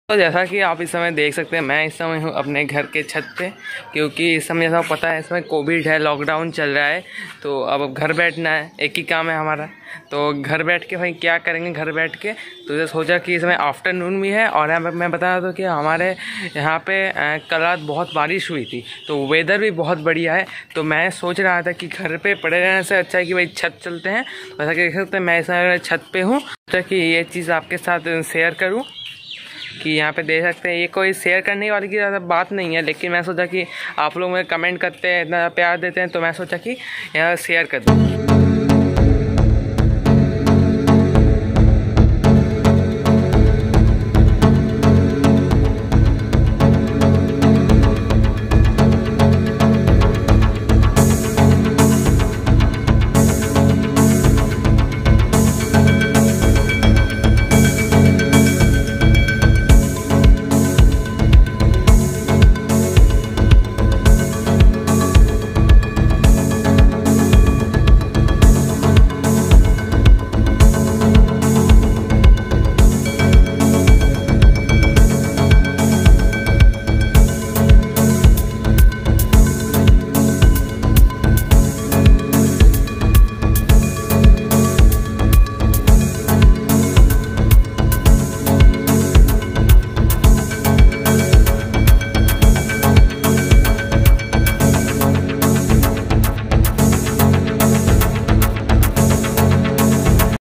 तो जैसा कि आप इस समय देख सकते हैं, मैं इस समय हूँ अपने घर के छत पे, क्योंकि इस समय जैसा पता है इस समय कोविड है, लॉकडाउन चल रहा है। तो अब घर बैठना है, एक ही काम है हमारा। तो घर बैठ के भाई क्या करेंगे घर बैठ के, तो ये सोचा कि इस समय आफ्टरनून भी है। और मैं बता रहा था कि हमारे यहाँ पे कल रात बहुत बारिश हुई थी, तो वेदर भी बहुत बढ़िया है। तो मैं सोच रहा था कि घर पे पड़े रहने से अच्छा है कि भाई छत चलते हैं। वैसा कि देख सकते हैं मैं इस समय छत पे हूँ, सोचा कि ये चीज़ आपके साथ शेयर करूँ कि यहाँ पे देख सकते हैं। ये कोई शेयर करने वाली की ज़्यादा बात नहीं है, लेकिन मैं सोचा कि आप लोग मुझे कमेंट करते हैं, इतना प्यार देते हैं, तो मैं सोचा कि यहाँ शेयर कर दूँ।